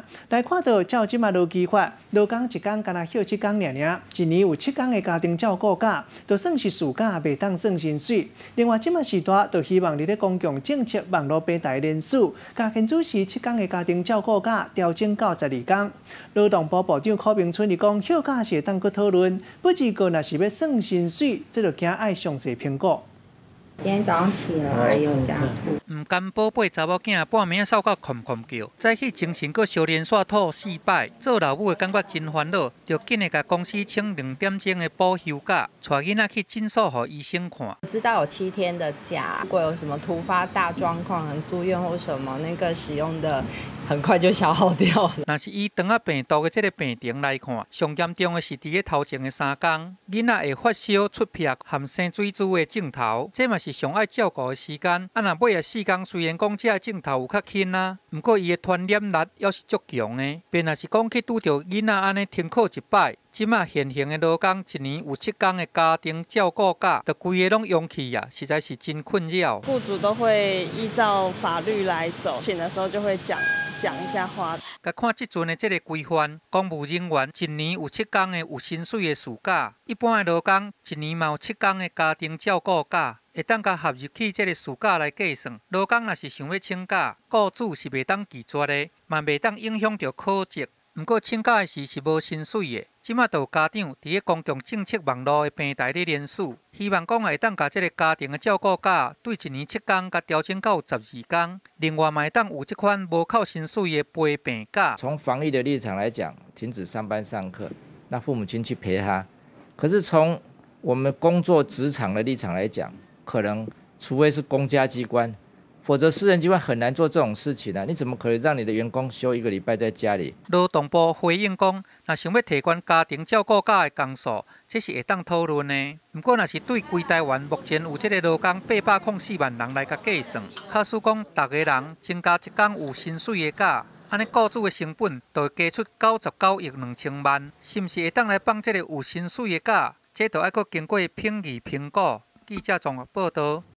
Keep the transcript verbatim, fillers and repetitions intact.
来看到照即马劳基法，劳工一工干那休七工尔尔，一年有七工的家庭照顾假，就算是暑假袂当算薪水。另外，即马时代就希望你咧公共政策网络平台人数，加限制是七工的家庭照顾假调整到十二工。劳动部部长柯明春伊讲，休假是当去讨论，不过个若是要算薪水，这就惊爱详细评估。 今天早上起来有家吐， 唔甘宝贝查某囝半暝扫到哭哭叫，早起精神阁小连续吐四摆，做老母的感觉真烦恼，就紧的甲公司请两点钟的补休假，带囡仔去诊所互医生看。 知道有七天的假，如果有什么突发大状况，很住院或什么，那个使用的很快就消耗掉了。 若是以肠仔病毒的这个病情来看，上严重的是伫咧头前的三天，囡仔会发烧、出痼、含生水珠的镜头，这嘛是上爱照顾的时间。啊，若尾啊四天，虽然讲这个镜头有较轻啊，不过伊的传染力也是足强的。便若是讲去拄着囡仔安尼停课一摆。 即马现行的劳工一年有七天的家庭照顾假，就规个拢用去啊，实在是真困扰。 雇主都会依照法律来走，请的时候就会讲讲一下话。 甲看即阵的这个规范，公务人员一年有七天的有薪水的暑假，一般的劳工一年嘛有七天的家庭照顾假。 会当甲合入去这个暑假来计算，劳工若是想要请假，雇主是袂当拒绝的，嘛袂当影响到考绩。不过请假的时是无薪水的。即马就有家长伫咧公共政策网络的平台咧联署，希望讲会当甲这个家庭的照顾假对一年七天，甲调整到十二天。另外嘛会当有这款无扣薪水的陪病假。 从防疫的立场来讲，停止上班上课，那父母亲去陪他。可是从我们工作职场的立场来讲， 可能，除非是公家机关，否则私人机关很难做这种事情啊！你怎么可能让你的员工休一个礼拜在家里？ 劳动部回应讲，若想要提高家庭照顾假的工数，这是会当讨论的。不过，若是对规台湾目前有这个劳工八百零四万人来甲计算，假使讲逐个人增加一天有薪水的假，安尼雇主的成本就会加出九十九亿两千万，是毋是会当来放这个有薪水的假？这都要搁经过评议评估。记者综合报道。